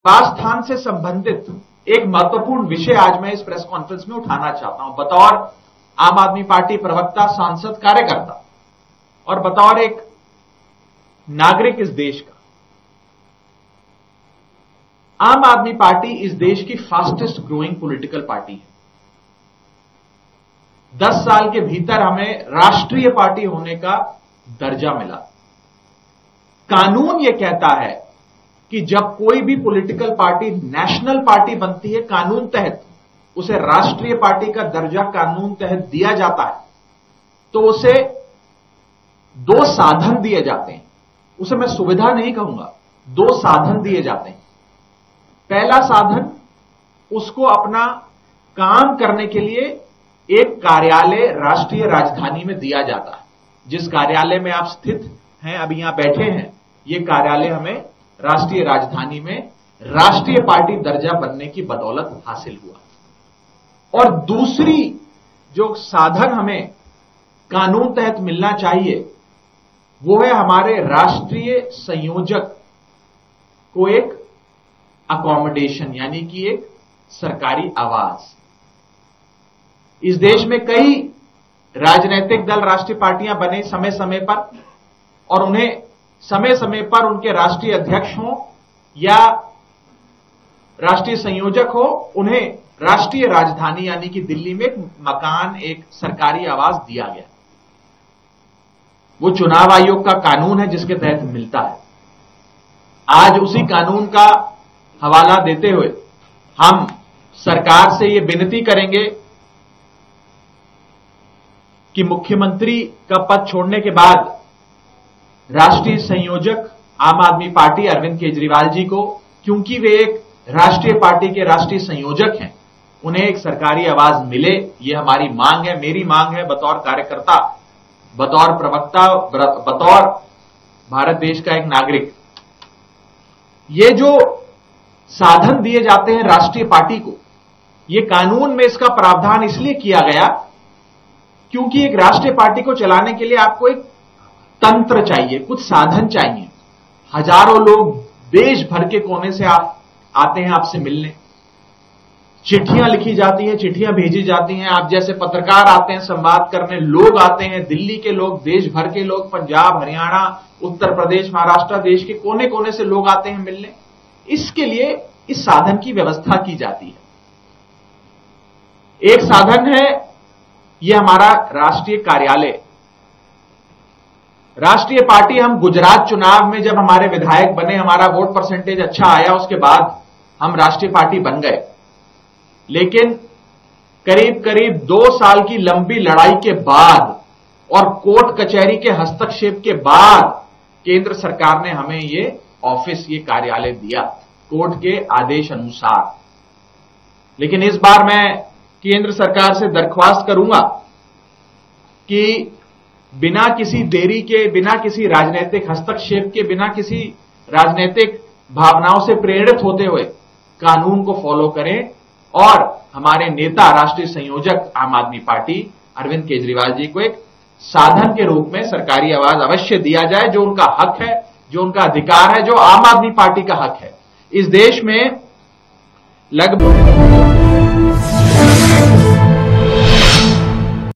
स्थान से संबंधित एक महत्वपूर्ण विषय आज मैं इस प्रेस कॉन्फ्रेंस में उठाना चाहता हूं, बतौर आम आदमी पार्टी प्रवक्ता, सांसद, कार्यकर्ता और बतौर एक नागरिक इस देश का। आम आदमी पार्टी इस देश की फास्टेस्ट ग्रोइंग पॉलिटिकल पार्टी है। 10 साल के भीतर हमें राष्ट्रीय पार्टी होने का दर्जा मिला। कानून यह कहता है कि जब कोई भी पॉलिटिकल पार्टी नेशनल पार्टी बनती है, कानून तहत उसे राष्ट्रीय पार्टी का दर्जा कानून तहत दिया जाता है, तो उसे 2 साधन दिए जाते हैं। उसे मैं सुविधा नहीं कहूंगा, 2 साधन दिए जाते हैं। पहला साधन, उसको अपना काम करने के लिए एक कार्यालय राष्ट्रीय राजधानी में दिया जाता है। जिस कार्यालय में आप स्थित हैं, अभी यहां बैठे हैं, यह कार्यालय हमें राष्ट्रीय राजधानी में राष्ट्रीय पार्टी दर्जा बनने की बदौलत हासिल हुआ। और दूसरी जो साधन हमें कानून तहत मिलना चाहिए, वो है हमारे राष्ट्रीय संयोजक को एक अकोमोडेशन, यानी कि एक सरकारी आवास। इस देश में कई राजनीतिक दल, राष्ट्रीय पार्टियां बने समय समय पर, और उन्हें समय समय पर उनके राष्ट्रीय अध्यक्ष हों या राष्ट्रीय संयोजक हो, उन्हें राष्ट्रीय राजधानी यानी कि दिल्ली में एक मकान, एक सरकारी आवास दिया गया। वो चुनाव आयोग का कानून है जिसके तहत मिलता है। आज उसी कानून का हवाला देते हुए हम सरकार से ये विनती करेंगे कि मुख्यमंत्री का पद छोड़ने के बाद राष्ट्रीय संयोजक आम आदमी पार्टी अरविंद केजरीवाल जी को, क्योंकि वे एक राष्ट्रीय पार्टी के राष्ट्रीय संयोजक हैं, उन्हें एक सरकारी आवास मिले। ये हमारी मांग है, मेरी मांग है, बतौर कार्यकर्ता, बतौर प्रवक्ता, बतौर भारत देश का एक नागरिक। ये जो साधन दिए जाते हैं राष्ट्रीय पार्टी को, ये कानून में इसका प्रावधान इसलिए किया गया क्योंकि एक राष्ट्रीय पार्टी को चलाने के लिए आपको एक तंत्र चाहिए, कुछ साधन चाहिए। हजारों लोग देश भर के कोने से आते हैं आपसे मिलने, चिट्ठियां लिखी जाती हैं, चिट्ठियां भेजी जाती हैं, आप जैसे पत्रकार आते हैं संवाद करने, लोग आते हैं, दिल्ली के लोग, देश भर के लोग, पंजाब, हरियाणा, उत्तर प्रदेश, महाराष्ट्र, देश के कोने कोने से लोग आते हैं मिलने। इसके लिए इस साधन की व्यवस्था की जाती है। एक साधन है यह हमारा राष्ट्रीय कार्यालय। राष्ट्रीय पार्टी, हम गुजरात चुनाव में जब हमारे विधायक बने, हमारा वोट परसेंटेज अच्छा आया, उसके बाद हम राष्ट्रीय पार्टी बन गए। लेकिन करीब करीब 2 साल की लंबी लड़ाई के बाद और कोर्ट कचहरी के हस्तक्षेप के बाद केंद्र सरकार ने हमें ये ऑफिस, ये कार्यालय दिया, कोर्ट के आदेश अनुसार। लेकिन इस बार मैं केंद्र सरकार से दरख्वास्त करूंगा कि बिना किसी देरी के, बिना किसी राजनीतिक हस्तक्षेप के, बिना किसी राजनीतिक भावनाओं से प्रेरित होते हुए कानून को फॉलो करें और हमारे नेता, राष्ट्रीय संयोजक आम आदमी पार्टी अरविंद केजरीवाल जी को एक साधन के रूप में सरकारी आवास अवश्य दिया जाए, जो उनका हक है, जो उनका अधिकार है, जो आम आदमी पार्टी का हक है। इस देश में लगभग